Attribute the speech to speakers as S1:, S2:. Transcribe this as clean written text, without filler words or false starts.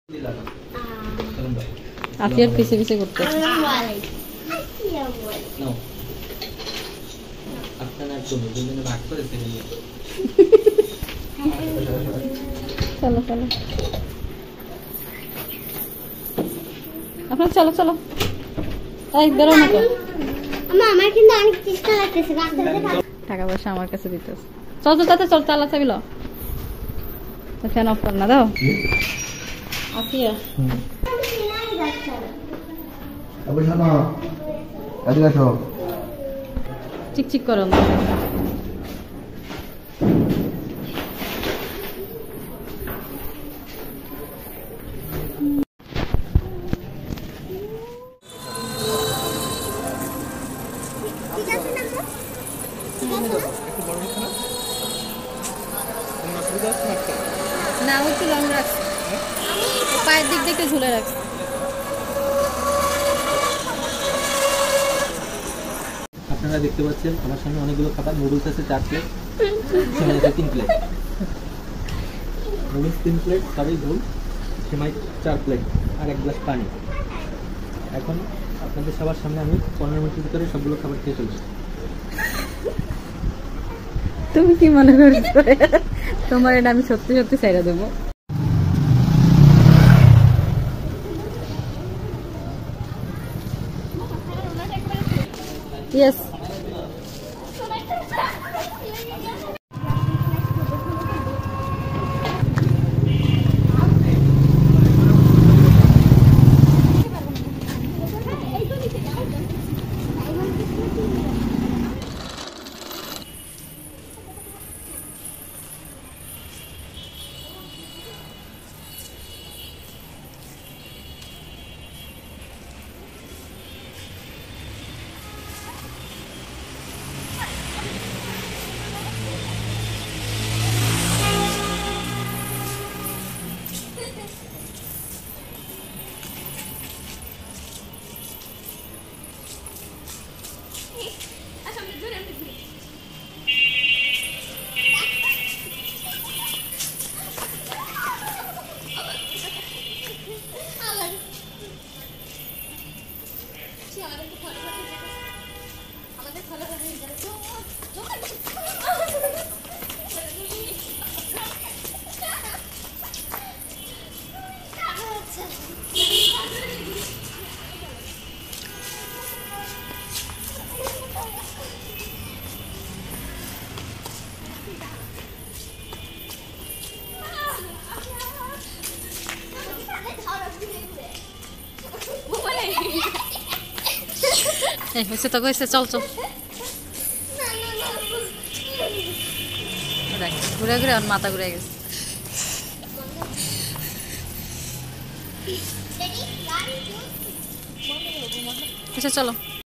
S1: আফিয়ার পিছে পিছে করতে চলো চলো আপনার চলো চলো এই বেরো না তো
S2: আমার কিন্তু অনেক চেষ্টা লাগতেছে
S1: টাকা পয়সা আমার কাছে দিতেছে চল তো তাতে চল তালা চাবি লো ফ্যান অফ কর না দাও আফিয়া চিকচিক করো না না ও তো লং রাখছে পায়ের দিক থেকে ঝুলে রাখছে
S3: আপনারা দেখতে পাচ্ছেন আমার সামনে অনেকগুলো খাবার নুডলস আছে 4 প্লেট সেমাই আছে 3 প্লেট নুডলস 3 প্লেট সবই ভুল সেমাই 4 প্লেট আর 1 গ্লাস পানি এখন আপনাদের সবার সামনে আমি 15 মিনিটের ভিতরে সবগুলো খাবার খেয়ে ফেলছি
S1: তুমি কি মনে করছো তোমার এটা আমি সত্যি সত্যি ছাইড়া দেবো ইয়েস হয়েছে তো হয়েছে চল চল ঘুরে ঘুরে আর মাথা ঘুরে গেছে আচ্ছা চলো